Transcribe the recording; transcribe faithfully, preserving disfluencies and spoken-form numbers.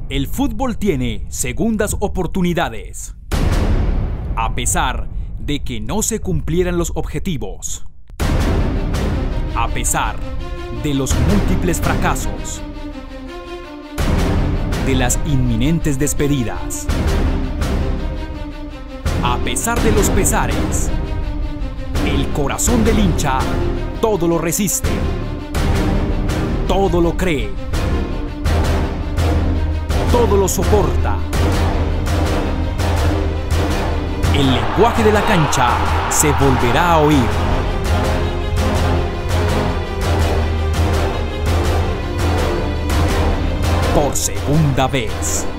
El fútbol tiene segundas oportunidades. A pesar de que no se cumplieran los objetivos. A pesar de los múltiples fracasos. De las inminentes despedidas. A pesar de los pesares. El corazón del hincha todo lo resiste. Todo lo cree. Todo lo soporta. El lenguaje de la cancha se volverá a oír. Por segunda vez.